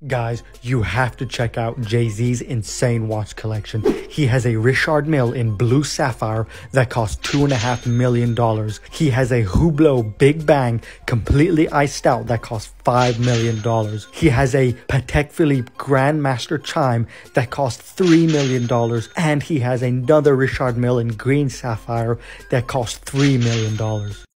Guys, you have to check out Jay-Z's insane watch collection. He has a Richard Mille in blue sapphire that costs $2.5 million. He has a Hublot Big Bang completely iced out that costs $5 million. He has a Patek Philippe Grandmaster Chime that costs $3 million. And he has another Richard Mille in green sapphire that costs $3 million.